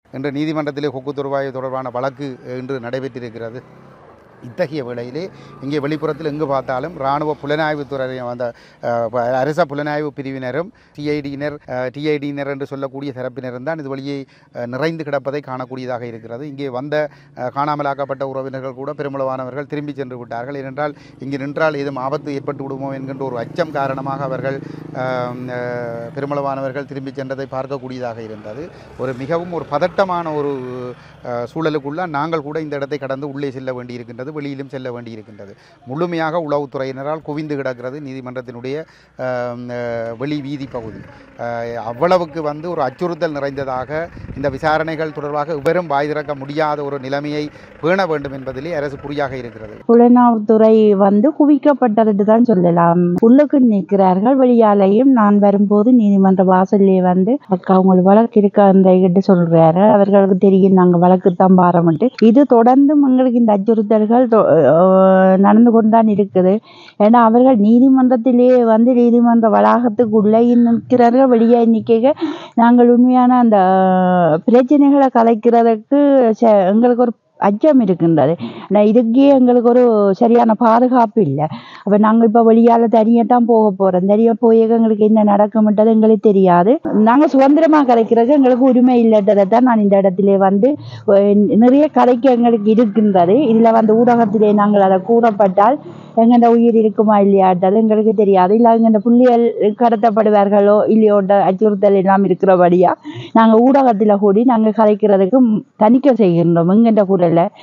இன்று நீதிமன்றத்திலே கொக்கு தொடுவாய் தொடர்பான வழக்கு இன்று நடைபெற்றிருக்கிறது. இத்தகைய வேளையிலே இங்கே வெளிப்புறத்தில் எங்கு பார்த்தாலும் இராணுவ புலனாய்வுத்துறை அந்த அரச புலனாய்வு பிரிவினரும் டிஐடியினர் என்று சொல்லக்கூடிய தரப்பினரும் தான் இது வழியே நிறைந்து கிடப்பதை காணக்கூடியதாக இருக்கிறது. இங்கே வந்த காணாமலாக்கப்பட்ட உறவினர்கள் கூட பெருமளவானவர்கள் திரும்பி சென்று விட்டார்கள். ஏனென்றால் இங்கு நின்றால் ஏதும் ஆபத்து ஏற்பட்டு விடுமோ என்கின்ற ஒரு அச்சம் காரணமாக அவர்கள் பெருமளவானவர்கள் திரும்பி சென்றதை பார்க்கக்கூடியதாக இருந்தது. மிகவும் ஒரு பதட்டமான ஒரு சூழலுக்குள்ள நாங்கள் கூட இந்த இடத்தை கடந்து உள்ளே செல்ல வேண்டியிருக்கின்றது, வெளியிலும் செல்ல வேண்டியிருக்கின்றது. முழுமையாக உளவுத்துறையினரால் குவிந்து கிடக்கிறது நீதிமன்றத்தினுடைய வெளி வீதி பகுதி. அவ்வளவுக்கு ஒரு அச்சுறுத்தல் நிறைந்ததாக இந்த விசாரணைகள் தொடர்பாக இவரும் வாய் திறக்க முடியாத ஒரு நிலைமையை பேண வேண்டும் என்பதிலே அரசு குறியாக இருக்கிறது. புலனாய்வுத்துறை குவிக்கப்பட்டது தான் சொல்லலாம். உள்ளுக்கு நிற்கிறார்கள், வெளியாலையும் நான் வரும்போது நீதிமன்ற வாசல்லே அக்கா உங்களுக்கு வழக்கு இருக்கான்னு சொல்றாரு. அவர்களுக்கு தெரியும் நாங்கள் வழக்கு தான் பாரமிட்டு. இது தொடர்ந்தும் எங்களுக்கு இந்த அச்சுறுத்தல்கள் நடந்து கொண்டுதான் இருக்குது. ஏன்னா அவர்கள் நீதிமன்றத்திலே நீதிமன்ற வளாகத்துக்குள்ளே நிற்கிறார்கள், வெளியே நிற்க நாங்கள் உண்மையான அந்த பிரச்சனைகளை கலைக்கிறதுக்கு எங்களுக்கு ஒரு அச்சம் இருக்கின்றது. இதுக்கே எங்களுக்கு ஒரு சரியான பாதுகாப்பு இல்லை. அப்போ நாங்கள் இப்போ வெளியால் தனியாக தான் போக போகிறோம். தனியாக போய் எங்களுக்கு என்ன நடக்கும்ன்றது எங்களுக்கு தெரியாது. நாங்கள் சுதந்திரமாக கலைக்கிறதுக்கு எங்களுக்கு உரிமை இல்லைன்றதை தான் நான் இந்த இடத்திலே நிறைய கலைக்கு எங்களுக்கு இருக்கின்றது. இதில் ஊடகத்திலே நாங்கள் அதை கூறப்பட்டால் எங்கள்ட உயிர் இருக்குமா இல்லையாட்டது எங்களுக்கு தெரியாது. இல்லை எங்கள்ட புள்ளிகள் கடத்தப்படுவார்களோ இல்லையோட அச்சுறுத்தல் எல்லாம் இருக்கிறபடியா நாங்கள் ஊடகத்தில் கூடி நாங்கள் கலைக்கிறதுக்கு தணிக்கை செய்கின்றோம் எங்கள்ட குரலை.